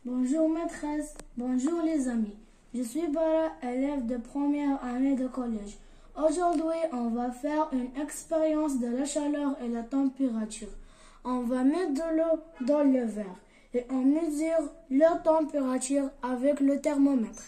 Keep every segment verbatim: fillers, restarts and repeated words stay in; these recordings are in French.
Bonjour maîtresse, bonjour les amis. Je suis Bara, élève de première année de collège. Aujourd'hui, on va faire une expérience de la chaleur et la température. On va mettre de l'eau dans le verre et on mesure la température avec le thermomètre.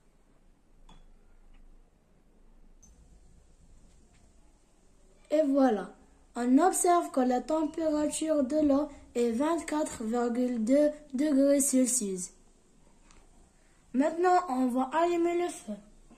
Et voilà, on observe que la température de l'eau est vingt-quatre virgule deux degrés Celsius. Maintenant, on va allumer le feu.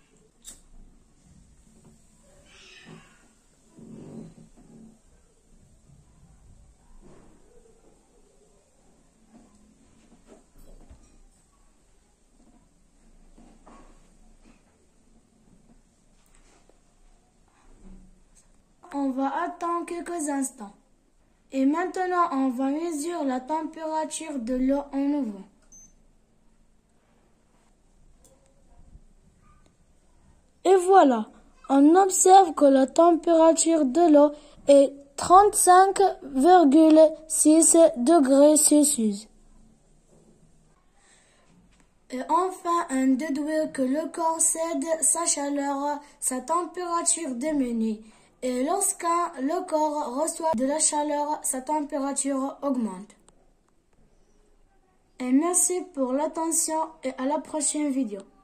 On va attendre quelques instants. Et maintenant, on va mesurer la température de l'eau en nouveau. Et voilà, on observe que la température de l'eau est trente-cinq virgule six degrés Celsius. Et enfin, on déduit que le corps cède sa chaleur, sa température diminue. Et lorsque le corps reçoit de la chaleur, sa température augmente. Et merci pour l'attention et à la prochaine vidéo.